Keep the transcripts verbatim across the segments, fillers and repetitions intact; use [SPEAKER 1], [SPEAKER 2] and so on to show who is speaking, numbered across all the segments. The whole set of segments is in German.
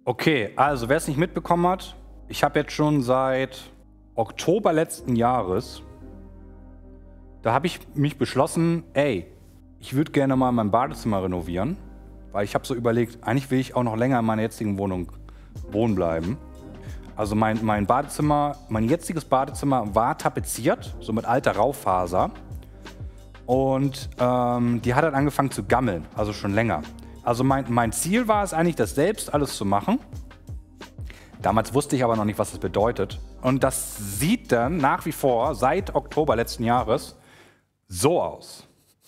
[SPEAKER 1] Okay, also wer es nicht mitbekommen hat, ich habe jetzt schon seit Oktober letzten Jahres, da habe ich mich beschlossen, ey, ich würde gerne mal mein Badezimmer renovieren, weil ich habe so überlegt, eigentlich will ich auch noch länger in meiner jetzigen Wohnung wohnen bleiben. Also mein, mein Badezimmer, mein jetziges Badezimmer war tapeziert, so mit alter Raufaser. Und ähm, die hat dann angefangen zu gammeln, also schon länger. Also mein, mein Ziel war es eigentlich, das selbst alles zu machen. Damals wusste ich aber noch nicht, was das bedeutet. Und das sieht dann nach wie vor seit Oktober letzten Jahres so aus.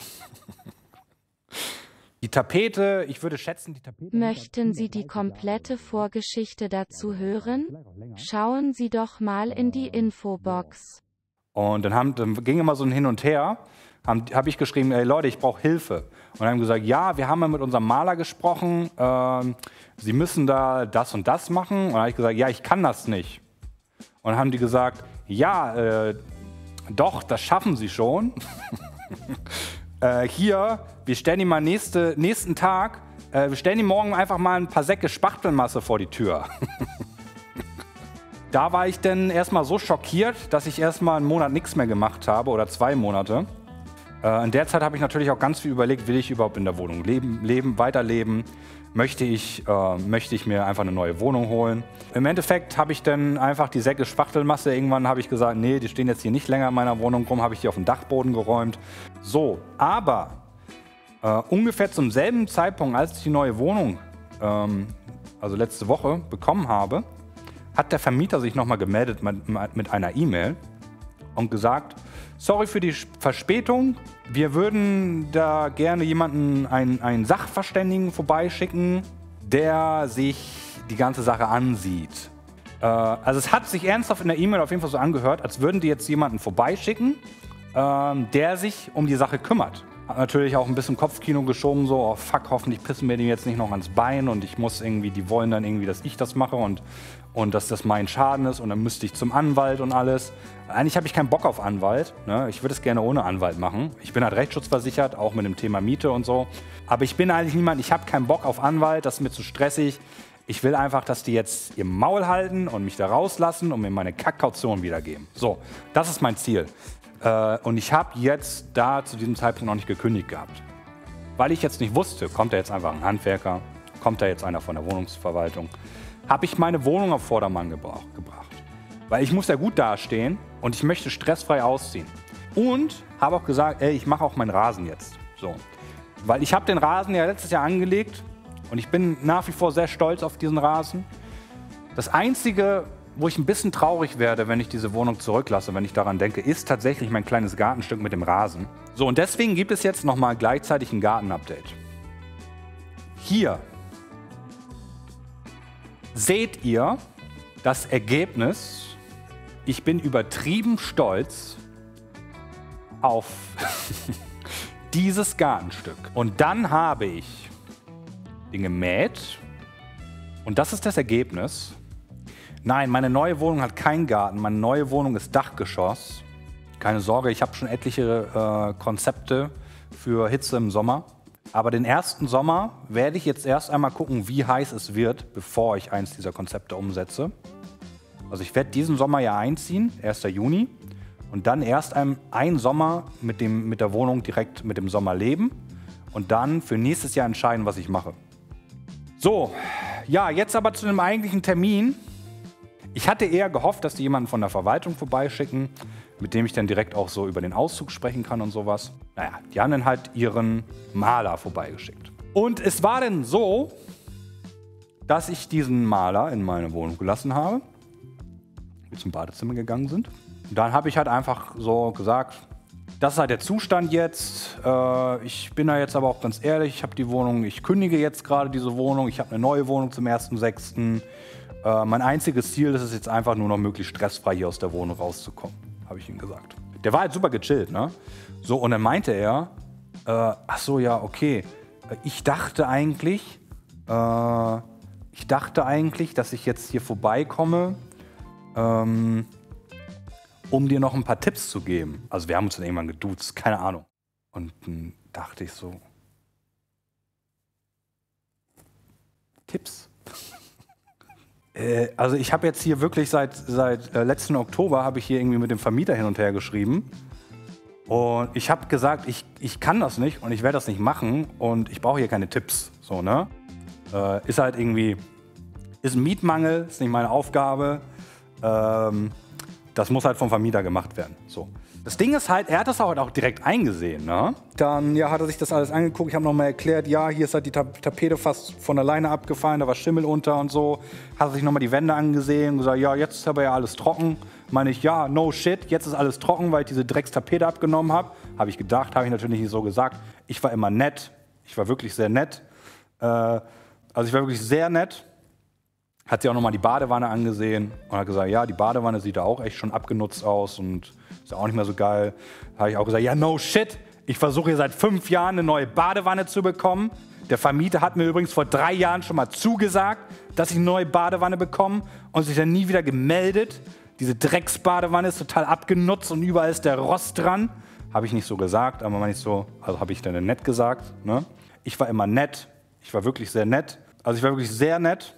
[SPEAKER 1] Die Tapete, ich würde schätzen, die Tapete...
[SPEAKER 2] Möchten Sie die komplette Vorgeschichte dazu hören? Schauen Sie doch mal in die Infobox.
[SPEAKER 1] Und dann, haben, dann ging immer so ein Hin und Her, habe hab ich geschrieben, ey Leute, ich brauche Hilfe. Und dann haben gesagt, ja, wir haben ja mit unserem Maler gesprochen, äh, Sie müssen da das und das machen. Und dann habe ich gesagt, ja, ich kann das nicht. Und dann haben die gesagt, ja, äh, doch, das schaffen Sie schon. äh, hier, wir stellen Ihnen mal nächste, nächsten Tag, äh, wir stellen Ihnen morgen einfach mal ein paar Säcke Spachtelmasse vor die Tür. Da war ich dann erstmal so schockiert, dass ich erstmal einen Monat nichts mehr gemacht habe oder zwei Monate. Äh, in der Zeit habe ich natürlich auch ganz viel überlegt, will ich überhaupt in der Wohnung leben, leben weiterleben? Möchte ich, äh, möchte ich mir einfach eine neue Wohnung holen? Im Endeffekt habe ich dann einfach die Säcke Spachtelmasse, irgendwann habe ich gesagt, nee, die stehen jetzt hier nicht länger in meiner Wohnung rum, habe ich die auf den Dachboden geräumt. So, aber äh, ungefähr zum selben Zeitpunkt, als ich die neue Wohnung, ähm, also letzte Woche, bekommen habe, hat der Vermieter sich nochmal gemeldet mit einer E-Mail und gesagt, sorry für die Verspätung, wir würden da gerne jemanden, einen, einen Sachverständigen vorbeischicken, der sich die ganze Sache ansieht. Äh, also es hat sich ernsthaft in der E-Mail auf jeden Fall so angehört, als würden die jetzt jemanden vorbeischicken, äh, der sich um die Sache kümmert. Hat natürlich auch ein bisschen Kopfkino geschoben, so, oh fuck, hoffentlich pissen wir dem jetzt nicht noch ans Bein und ich muss irgendwie, die wollen dann irgendwie, dass ich das mache und, und dass das mein Schaden ist und dann müsste ich zum Anwalt und alles. Eigentlich habe ich keinen Bock auf Anwalt, ne? Ich würde es gerne ohne Anwalt machen. Ich bin halt rechtsschutzversichert, auch mit dem Thema Miete und so. Aber ich bin eigentlich niemand, ich habe keinen Bock auf Anwalt, das ist mir zu stressig. Ich will einfach, dass die jetzt ihr Maul halten und mich da rauslassen und mir meine Kackkaution wiedergeben. So, das ist mein Ziel. Und ich habe jetzt da zu diesem Zeitpunkt noch nicht gekündigt gehabt. Weil ich jetzt nicht wusste, kommt da jetzt einfach ein Handwerker, kommt da jetzt einer von der Wohnungsverwaltung, habe ich meine Wohnung auf Vordermann gebracht. Weil ich muss ja gut dastehen und ich möchte stressfrei ausziehen. Und habe auch gesagt, ey, ich mache auch meinen Rasen jetzt. So. Weil ich habe den Rasen ja letztes Jahr angelegt und ich bin nach wie vor sehr stolz auf diesen Rasen. Das Einzige, wo ich ein bisschen traurig werde, wenn ich diese Wohnung zurücklasse, wenn ich daran denke, ist tatsächlich mein kleines Gartenstück mit dem Rasen. So, und deswegen gibt es jetzt nochmal gleichzeitig ein Garten-Update. Hier seht ihr das Ergebnis. Ich bin übertrieben stolz auf dieses Gartenstück. Und dann habe ich den gemäht und das ist das Ergebnis. Nein, meine neue Wohnung hat keinen Garten. Meine neue Wohnung ist Dachgeschoss. Keine Sorge, ich habe schon etliche äh, Konzepte für Hitze im Sommer. Aber den ersten Sommer werde ich jetzt erst einmal gucken, wie heiß es wird, bevor ich eins dieser Konzepte umsetze. Also ich werde diesen Sommer ja einziehen, ersten Juni. Und dann erst ein, ein Sommer mit, dem, mit der Wohnung direkt mit dem Sommer leben. Und dann für nächstes Jahr entscheiden, was ich mache. So, ja, jetzt aber zu dem eigentlichen Termin. Ich hatte eher gehofft, dass die jemanden von der Verwaltung vorbeischicken, mit dem ich dann direkt auch so über den Auszug sprechen kann und sowas. Naja, die haben dann halt ihren Maler vorbeigeschickt. Und es war dann so, dass ich diesen Maler in meine Wohnung gelassen habe, wir zum Badezimmer gegangen sind. Und dann habe ich halt einfach so gesagt, das ist halt der Zustand jetzt. Äh, ich bin da jetzt aber auch ganz ehrlich, ich habe die Wohnung, ich kündige jetzt gerade diese Wohnung, ich habe eine neue Wohnung zum ersten sechsten Äh, mein einziges Ziel ist es jetzt einfach nur noch möglichst stressfrei hier aus der Wohnung rauszukommen, habe ich ihm gesagt. Der war halt super gechillt, ne? So, und dann meinte er, äh, ach so, ja, okay, ich dachte eigentlich, äh, ich dachte eigentlich, dass ich jetzt hier vorbeikomme, ähm, um dir noch ein paar Tipps zu geben. Also wir haben uns dann irgendwann geduzt, keine Ahnung. Und dann dachte ich so, Tipps? Äh, also ich habe jetzt hier wirklich seit, seit äh, letzten Oktober habe ich hier irgendwie mit dem Vermieter hin und her geschrieben. Und ich habe gesagt, ich, ich kann das nicht und ich werde das nicht machen und ich brauche hier keine Tipps. So, ne? Äh, ist halt irgendwie, ist ein Mietmangel, ist nicht meine Aufgabe. Ähm, das muss halt vom Vermieter gemacht werden. So. Das Ding ist halt, er hat das halt auch direkt eingesehen. Ne? Dann ja, hat er sich das alles angeguckt. Ich habe nochmal erklärt, ja, hier ist halt die Tapete fast von alleine abgefallen, da war Schimmel unter und so. Hat sich nochmal die Wände angesehen und gesagt, ja, jetzt ist aber ja alles trocken. Meine ich, ja, no shit, jetzt ist alles trocken, weil ich diese Dreckstapete abgenommen habe. Habe ich gedacht, habe ich natürlich nicht so gesagt. Ich war immer nett, ich war wirklich sehr nett. Äh, also ich war wirklich sehr nett. Hat sie auch nochmal die Badewanne angesehen und hat gesagt, ja, die Badewanne sieht da auch echt schon abgenutzt aus und ist auch nicht mehr so geil. Da habe ich auch gesagt, ja, no shit, ich versuche hier seit fünf Jahren eine neue Badewanne zu bekommen. Der Vermieter hat mir übrigens vor drei Jahren schon mal zugesagt, dass ich eine neue Badewanne bekomme und sich dann nie wieder gemeldet. Diese Drecksbadewanne ist total abgenutzt und überall ist der Rost dran. Habe ich nicht so gesagt, aber meine ich so, also habe ich dann nett gesagt. Ne? Ich war immer nett, ich war wirklich sehr nett. Also ich war wirklich sehr nett.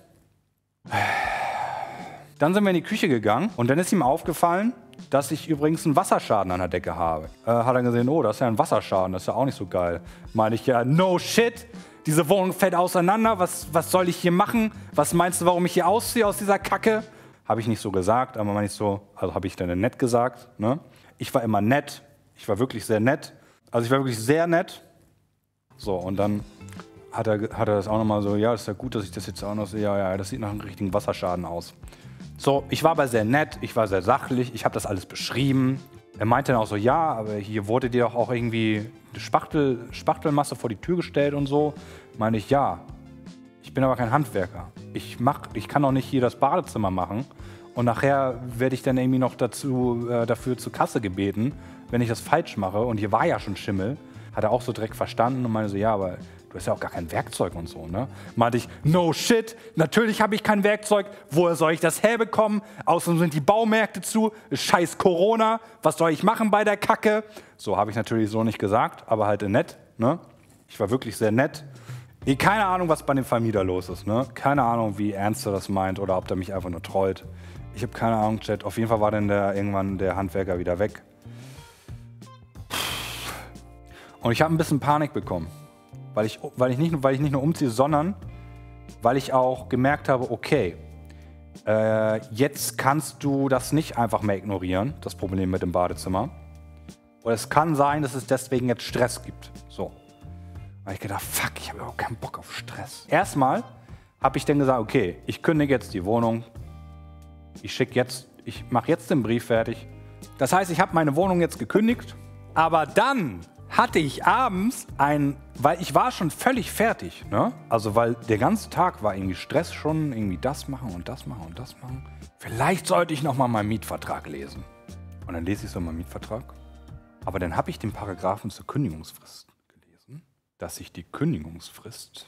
[SPEAKER 1] Dann sind wir in die Küche gegangen und dann ist ihm aufgefallen, dass ich übrigens einen Wasserschaden an der Decke habe. Äh, hat er gesehen, oh, das ist ja ein Wasserschaden, das ist ja auch nicht so geil. Meine ich, ja, no shit, diese Wohnung fällt auseinander, was, was soll ich hier machen? Was meinst du, warum ich hier ausziehe aus dieser Kacke? Habe ich nicht so gesagt, aber meine ich so, also habe ich dann nett gesagt. Ne? Ich war immer nett, ich war wirklich sehr nett. Also ich war wirklich sehr nett. So, und dann hat er, hat er das auch nochmal so, ja, ist ja gut, dass ich das jetzt auch noch sehe, ja, ja, das sieht nach einem richtigen Wasserschaden aus. So, ich war aber sehr nett, ich war sehr sachlich, ich habe das alles beschrieben. Er meinte dann auch so, ja, aber hier wurde dir doch auch irgendwie eine Spachtel, Spachtelmasse vor die Tür gestellt und so. Meine ich, ja, ich bin aber kein Handwerker. Ich, mach, ich kann doch nicht hier das Badezimmer machen und nachher werde ich dann irgendwie noch dazu, äh, dafür zur Kasse gebeten, wenn ich das falsch mache. Und hier war ja schon Schimmel. Hat er auch so direkt verstanden und meinte so, ja, aber du hast ja auch gar kein Werkzeug und so, ne? Meinte ich, no shit, natürlich habe ich kein Werkzeug. Woher soll ich das herbekommen? Außerdem sind die Baumärkte zu. Scheiß Corona. Was soll ich machen bei der Kacke? So habe ich natürlich so nicht gesagt, aber halt nett, ne? Ich war wirklich sehr nett. Keine Ahnung, was bei dem Vermieter los ist, ne? Keine Ahnung, wie ernst er das meint oder ob der mich einfach nur trollt. Ich habe keine Ahnung, Chat. Auf jeden Fall war dann der, irgendwann der Handwerker wieder weg. Und ich habe ein bisschen Panik bekommen. Weil ich, weil, ich nicht, weil ich nicht nur umziehe, sondern weil ich auch gemerkt habe, okay, äh, jetzt kannst du das nicht einfach mehr ignorieren, das Problem mit dem Badezimmer. Und es kann sein, dass es deswegen jetzt Stress gibt. So. Da habe ich gedacht, fuck, ich habe überhaupt keinen Bock auf Stress. Erstmal habe ich dann gesagt, okay, ich kündige jetzt die Wohnung. Ich schicke jetzt, ich mache jetzt den Brief fertig. Das heißt, ich habe meine Wohnung jetzt gekündigt, aber dann hatte ich abends ein, weil ich war schon völlig fertig, ne? Also weil der ganze Tag war irgendwie Stress schon, irgendwie das machen und das machen und das machen. Vielleicht sollte ich noch mal meinen Mietvertrag lesen. Und dann lese ich so meinen Mietvertrag. Aber dann habe ich den Paragraphen zur Kündigungsfrist gelesen, dass sich die Kündigungsfrist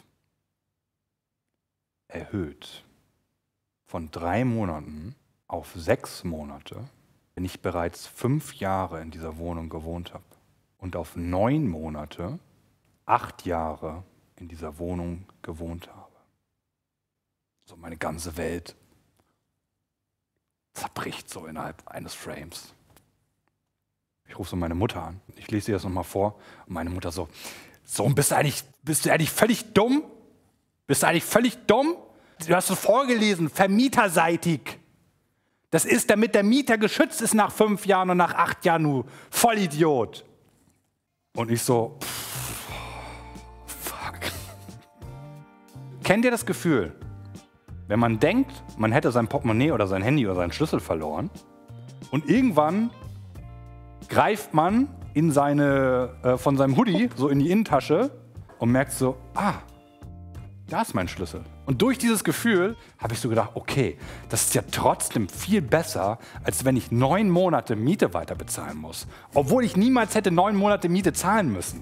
[SPEAKER 1] erhöht von drei Monaten auf sechs Monate, wenn ich bereits fünf Jahre in dieser Wohnung gewohnt habe. Und auf neun Monate, acht Jahre in dieser Wohnung gewohnt habe. So meine ganze Welt zerbricht so innerhalb eines Frames. Ich rufe so meine Mutter an. Ich lese ihr das nochmal vor. Und meine Mutter so, Sohn, bist du eigentlich, bist du eigentlich völlig dumm? Bist du eigentlich völlig dumm? Du hast es vorgelesen, vermieterseitig. Das ist, damit der Mieter geschützt ist nach fünf Jahren und nach acht Jahren, du Vollidiot. Und ich so, pff, fuck. Kennt ihr das Gefühl, wenn man denkt, man hätte sein Portemonnaie oder sein Handy oder seinen Schlüssel verloren und irgendwann greift man in seine, äh, von seinem Hoodie so in die Innentasche und merkt so, ah, da ist mein Schlüssel. Und durch dieses Gefühl habe ich so gedacht, okay, das ist ja trotzdem viel besser, als wenn ich neun Monate Miete weiter bezahlen muss. Obwohl ich niemals hätte neun Monate Miete zahlen müssen.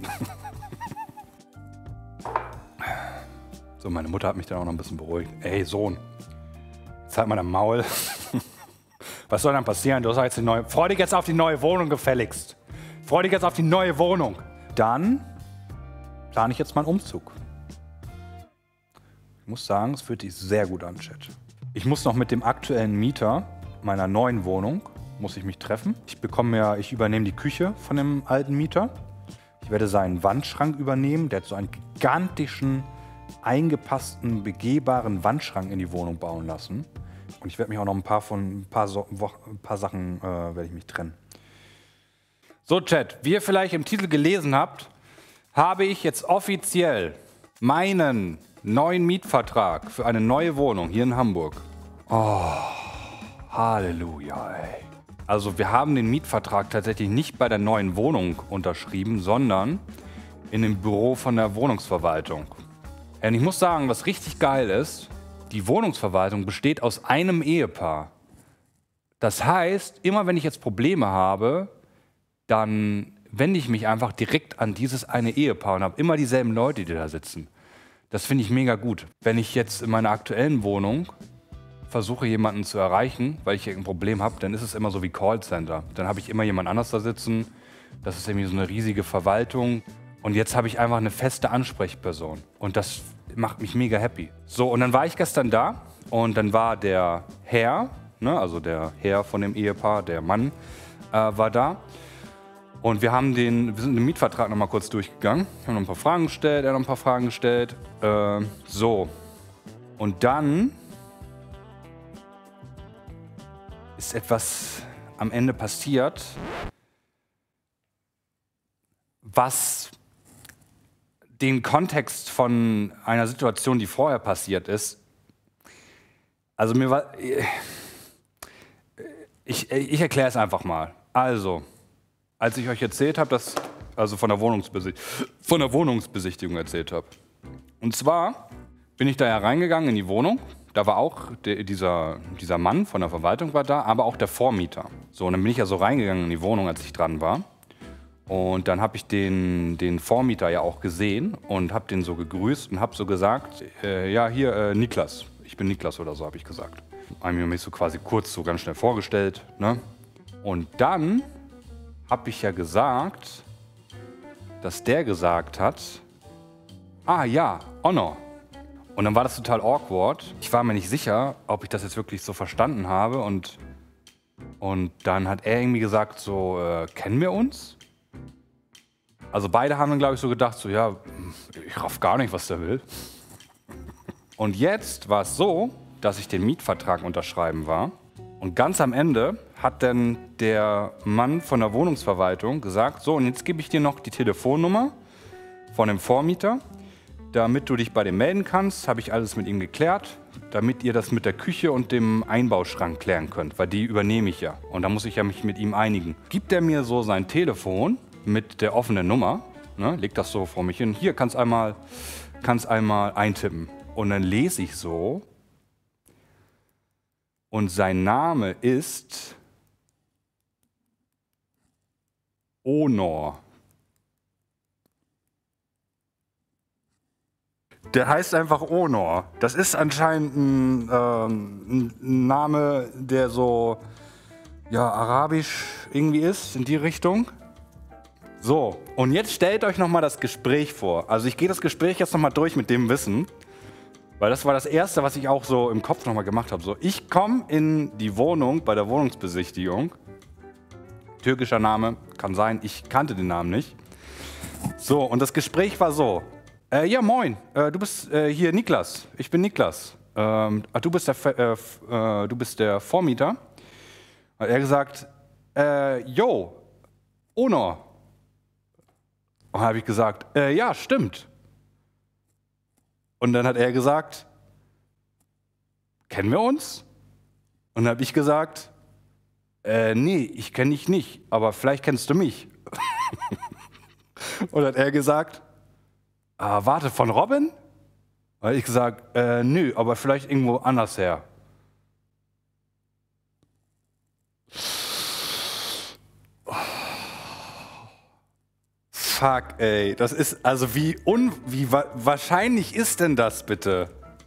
[SPEAKER 1] So, meine Mutter hat mich dann auch noch ein bisschen beruhigt. Ey, Sohn, jetzt halt mal dein Maul. Was soll dann passieren? Du hast jetzt die neue, freu dich jetzt auf die neue Wohnung gefälligst. Freu dich jetzt auf die neue Wohnung. Dann plane ich jetzt mal einen Umzug. Ich muss sagen, es fühlt sich sehr gut an, Chat. Ich muss noch mit dem aktuellen Mieter meiner neuen Wohnung, muss ich mich treffen. Ich bekomme ja, ich übernehme die Küche von dem alten Mieter. Ich werde seinen Wandschrank übernehmen. Der hat so einen gigantischen, eingepassten, begehbaren Wandschrank in die Wohnung bauen lassen. Und ich werde mich auch noch ein paar von ein paar, so ein paar Sachen äh, werde ich mich trennen. So, Chat, wie ihr vielleicht im Titel gelesen habt, habe ich jetzt offiziell meinen neuen Mietvertrag für eine neue Wohnung hier in Hamburg. Oh, Halleluja, ey. Also wir haben den Mietvertrag tatsächlich nicht bei der neuen Wohnung unterschrieben, sondern in dem Büro von der Wohnungsverwaltung. Und ich muss sagen, was richtig geil ist, die Wohnungsverwaltung besteht aus einem Ehepaar. Das heißt, immer wenn ich jetzt Probleme habe, dann wende ich mich einfach direkt an dieses eine Ehepaar und habe immer dieselben Leute, die da sitzen. Das finde ich mega gut. Wenn ich jetzt in meiner aktuellen Wohnung versuche, jemanden zu erreichen, weil ich ein Problem habe, dann ist es immer so wie Callcenter. Dann habe ich immer jemand anders da sitzen. Das ist irgendwie so eine riesige Verwaltung. Und jetzt habe ich einfach eine feste Ansprechperson. Und das macht mich mega happy. So, und dann war ich gestern da und dann war der Herr, ne, also der Herr von dem Ehepaar, der Mann, äh, war da. Und wir haben den, wir sind den Mietvertrag noch mal kurz durchgegangen. Wir haben noch ein paar Fragen gestellt, er hat noch ein paar Fragen gestellt. Äh, so. Und dann ist etwas am Ende passiert, was den Kontext von einer Situation, die vorher passiert ist, also mir war, ich, ich erkläre es einfach mal. Also, als ich euch erzählt habe, dass, also von der, Wohnungsbesicht von der Wohnungsbesichtigung erzählt habe. Und zwar bin ich da ja reingegangen in die Wohnung. Da war auch der, dieser, dieser Mann von der Verwaltung war da, aber auch der Vormieter. So, und dann bin ich ja so reingegangen in die Wohnung, als ich dran war. Und dann habe ich den, den Vormieter ja auch gesehen und habe den so gegrüßt und habe so gesagt, äh, ja, hier, äh, Niklas. Ich bin Niklas oder so, habe ich gesagt. Habe mir mich so quasi kurz so ganz schnell vorgestellt. Ne? Und dann habe ich ja gesagt, dass der gesagt hat, ah ja, Honor. Und dann war das total awkward. Ich war mir nicht sicher, ob ich das jetzt wirklich so verstanden habe. Und, und dann hat er irgendwie gesagt, so, äh, kennen wir uns? Also beide haben dann, glaube ich, so gedacht, so, ja, ich raff gar nicht, was der will. Und jetzt war es so, dass ich den Mietvertrag unterschreiben war. Und ganz am Ende hat dann der Mann von der Wohnungsverwaltung gesagt, so, und jetzt gebe ich dir noch die Telefonnummer von dem Vormieter. Damit du dich bei dem melden kannst, habe ich alles mit ihm geklärt, damit ihr das mit der Küche und dem Einbauschrank klären könnt, weil die übernehme ich ja. Und da muss ich ja mich mit ihm einigen. Gibt er mir so sein Telefon mit der offenen Nummer, ne, legt das so vor mich hin, hier, kannst einmal, kannst einmal eintippen. Und dann lese ich so, und sein Name ist Honor. Der heißt einfach Honor. Das ist anscheinend ein, ähm, ein Name, der so, ja, arabisch irgendwie ist, in die Richtung. So, und jetzt stellt euch nochmal das Gespräch vor. Also ich gehe das Gespräch jetzt nochmal durch mit dem Wissen, weil das war das Erste, was ich auch so im Kopf nochmal gemacht habe. So, ich komme in die Wohnung bei der Wohnungsbesichtigung. Türkischer Name, kann sein, ich kannte den Namen nicht. So, und das Gespräch war so. Äh, ja, moin, äh, du bist äh, hier Niklas. Ich bin Niklas. Ähm, ach, du bist der, äh, äh, du bist der Vormieter. Hat er gesagt, äh, yo, Honor. Und dann habe ich gesagt, äh, ja, stimmt. Und dann hat er gesagt, kennen wir uns? Und dann habe ich gesagt, äh, nee, ich kenne dich nicht, aber vielleicht kennst du mich. Und dann hat er gesagt, ah, warte, von Robin? Da habe ich gesagt, äh, nö, aber vielleicht irgendwo anders her. Oh. Fuck, ey, das ist, also wie, un, wie wa wahrscheinlich ist denn das bitte?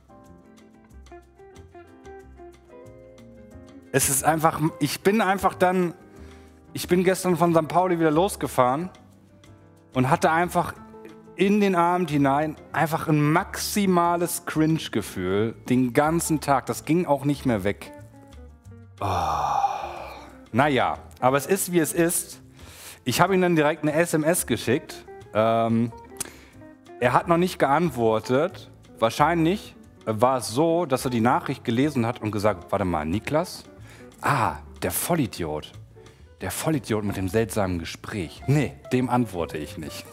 [SPEAKER 1] Es ist einfach, ich bin einfach dann, ich bin gestern von Sankt Pauli wieder losgefahren und hatte einfach in den Abend hinein einfach ein maximales Cringe-Gefühl. Den ganzen Tag. Das ging auch nicht mehr weg. Oh. Naja, aber es ist, wie es ist. Ich habe ihm dann direkt eine S M S geschickt. Ähm, er hat noch nicht geantwortet. Wahrscheinlich war es so, dass er die Nachricht gelesen hat und gesagt, warte mal, Niklas? Ah, der Vollidiot. Der Vollidiot mit dem seltsamen Gespräch. Nee, dem antworte ich nicht.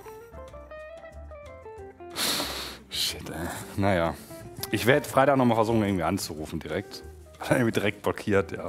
[SPEAKER 1] Shit, ey. Naja. Ich werde Freitag noch mal versuchen, irgendwie anzurufen direkt. Hat er irgendwie direkt blockiert, ja.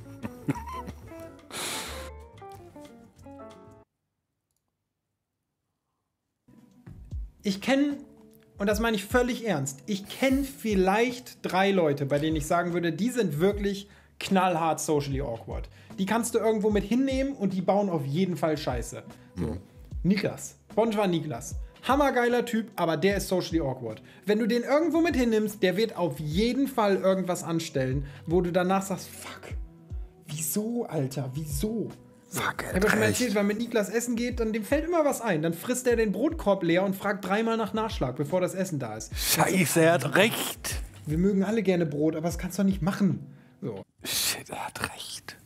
[SPEAKER 3] Ich kenne, und das meine ich völlig ernst, ich kenne vielleicht drei Leute, bei denen ich sagen würde, die sind wirklich knallhart socially awkward. Die kannst du irgendwo mit hinnehmen und die bauen auf jeden Fall Scheiße. So. Mhm. Niklas. Bonjour Niklas. Hammergeiler Typ, aber der ist socially awkward. Wenn du den irgendwo mit hinnimmst, der wird auf jeden Fall irgendwas anstellen, wo du danach sagst, fuck, wieso, Alter, wieso?
[SPEAKER 1] Fuck,
[SPEAKER 3] ich habe schon mal erzählt, wenn man mit Niklas essen geht, dann dem fällt immer was ein. Dann frisst er den Brotkorb leer und fragt dreimal nach Nachschlag, bevor das Essen da ist.
[SPEAKER 1] Scheiße, er hat recht.
[SPEAKER 3] Wir mögen alle gerne Brot, aber das kannst du doch nicht machen. So.
[SPEAKER 1] Shit, er hat recht.